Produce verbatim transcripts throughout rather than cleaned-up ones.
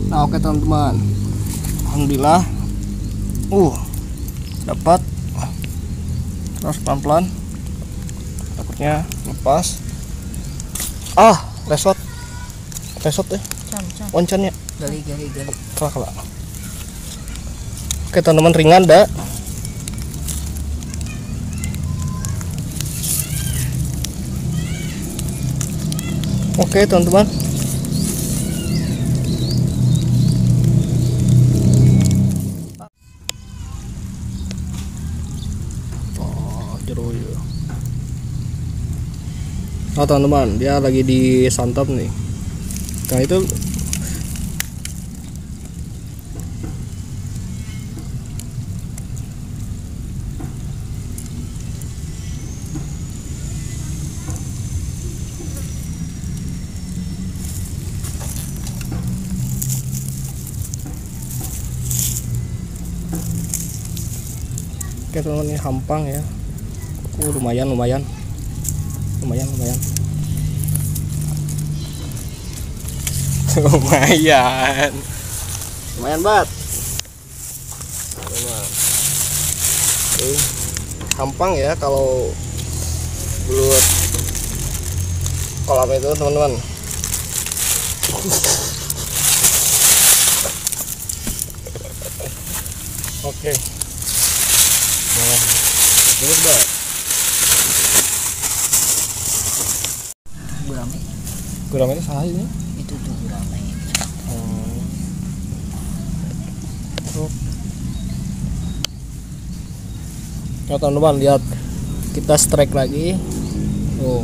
Nah oke teman-teman, alhamdulillah uh dapat. Terus pelan-pelan, takutnya lepas. Ah lesot lesot deh wancannya gali gali gali kelak kelak. Oke teman-teman, ringan dah. Oke teman-teman, oh jeruk ya. Nah teman-teman, dia lagi disantap nih. Nah itu oke teman-teman, ini hampang ya. Uh, lumayan lumayan lumayan lumayan lumayan lumayan banget. Oke, hampang ya kalau belut kolam itu teman-teman. Oke, nah, belut banget. gurame Gurame itu salah ini. itu tuh gurame. Hmm. Nah teman-teman, lihat kita strike lagi. Oh.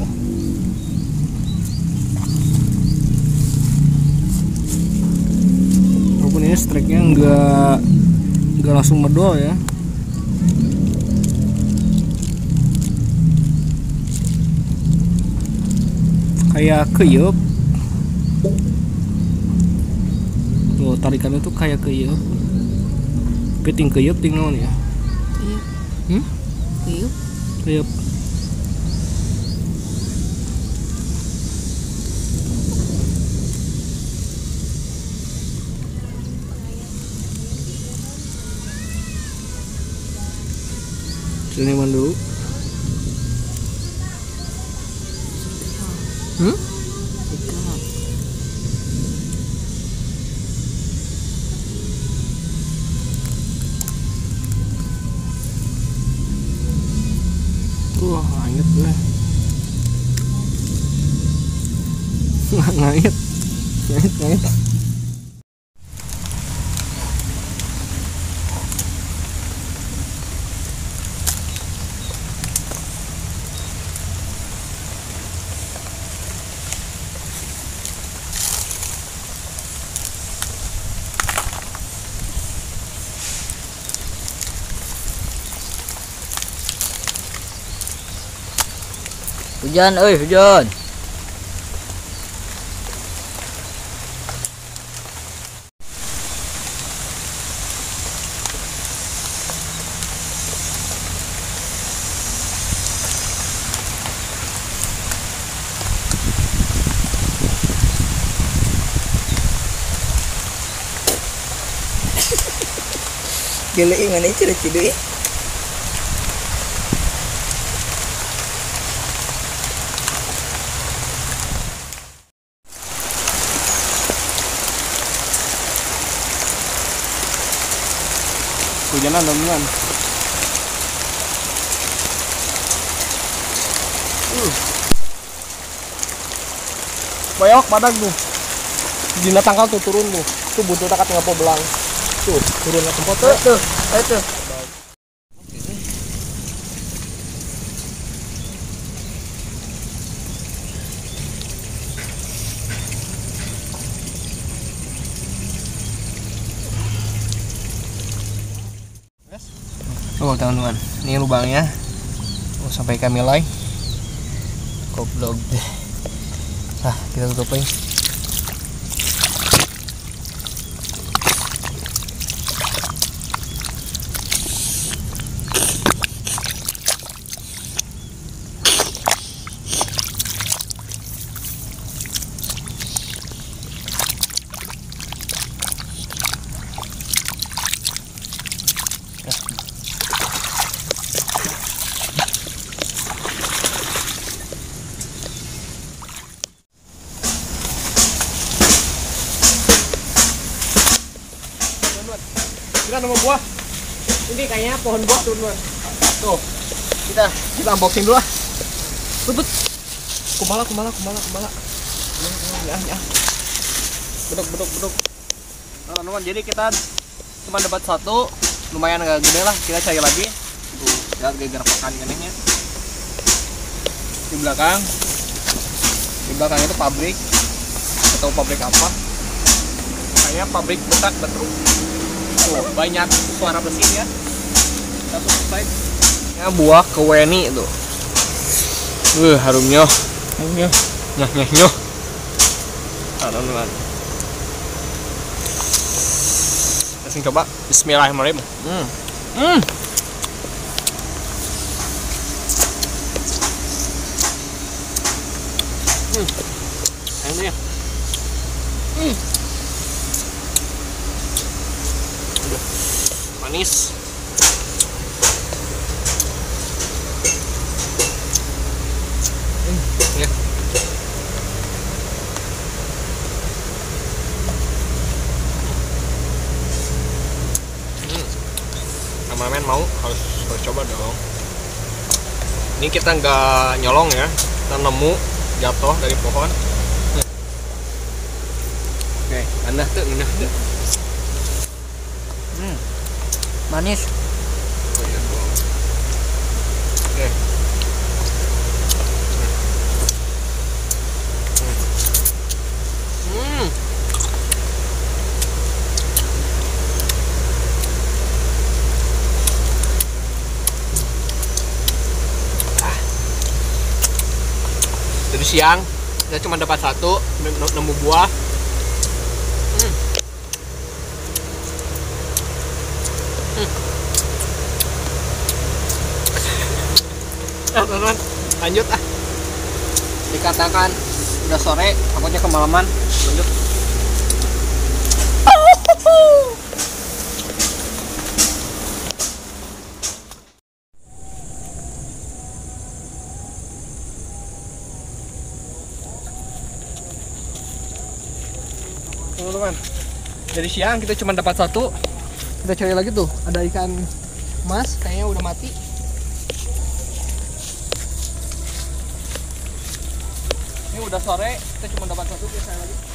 Walaupun ini strike-nya enggak enggak langsung medol ya. Kayak keyup. Tuh tarikannya tuh kayak keyup. Keting keyup ting naon ya? Kuyup. Hmm? Kuyup. Keyup. Siniman dulu. Hmm? Ikan. Wah, angit deh. Ngangit. Ngangit, ngangit. Hujan, oi hujan. Gila ini mana itu ciduy. Hujanan teman-teman. Uh. Bayok badak tuh. Dina tangkal tuh turun tuh. Tuh butuh takat ngapo belang. Tuh, turun ke tempat tuh. Tuh, itu. Oh teman-teman, ini lubangnya. Oh, sampai kami nilai. Goblok deh. Nah, kita tutupin. kita nemu buah. Ini kayaknya pohon buah teman-teman. Tuh, kita kita unboxing dulu lah. Bebet. Kumala, kumala, kumala, kumala. Ya, ya. Beduk, beduk, beduk. Nah, teman-teman, jadi kita cuma dapat satu, lumayan agak gede lah. Kita cari lagi. Tuh, lihat geger pakan keningnya. Di belakang, di belakang itu pabrik. Atau pabrik apa? Kayaknya pabrik betak betruk. Oh, banyak suara mesin ya. Kita selesai. Ya, buah keweni itu. Uh, harumnya. Harumnya. Nyah nyah nyah. Teman-teman. Kita coba. Bismillahirrahmanirrahim. Hmm. Hmm. Hmm. Enak ya. Hmm. Aduh, manis. Hmm, ya. Hmm. Kameramen mau harus, harus coba dong. Ini kita nggak nyolong ya, kita nemu jatuh dari pohon. Oke, aneh tuh, aneh tuh. Hmm. Manis. Oh iya, bohong. Oke. Hmm. Ah. Dari siang kita cuma dapat satu, nemu buah. Hmm. Hmm. Nah, teman-teman, lanjut ah. Dikatakan udah sore, takutnya kemalaman. Lanjut. Teman-teman, dari siang kita cuma dapat satu. Kita cari lagi tuh, ada ikan mas, kayaknya udah mati. Ini udah sore, kita cuma dapat satu, kita cari lagi.